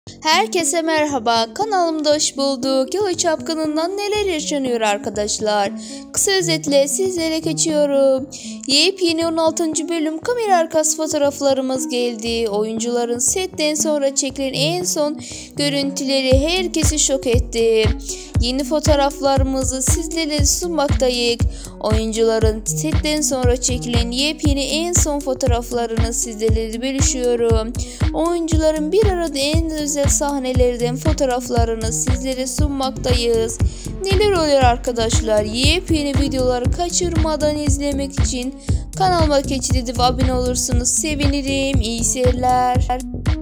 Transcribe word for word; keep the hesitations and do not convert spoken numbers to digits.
Herkese merhaba, kanalımda hoş bulduk. Yalı Çapkını'ndan neler yaşanıyor arkadaşlar? Kısa özetle sizlere geçiyorum. Yepyeni on altıncı bölüm kamera arkası fotoğraflarımız geldi. Oyuncuların setten sonra çekilen en son görüntüleri herkesi şok etti. Yeni fotoğraflarımızı sizlere sunmaktayız. Oyuncuların setten sonra çekilen yepyeni en son fotoğraflarını sizlerle bölüşüyorum. Oyuncuların bir arada en özel sahnelerden fotoğraflarını sizlere sunmaktayız. Neler oluyor arkadaşlar? Yepyeni videoları kaçırmadan izlemek için kanalıma geçidip abone olursunuz sevinirim. İyi seyirler.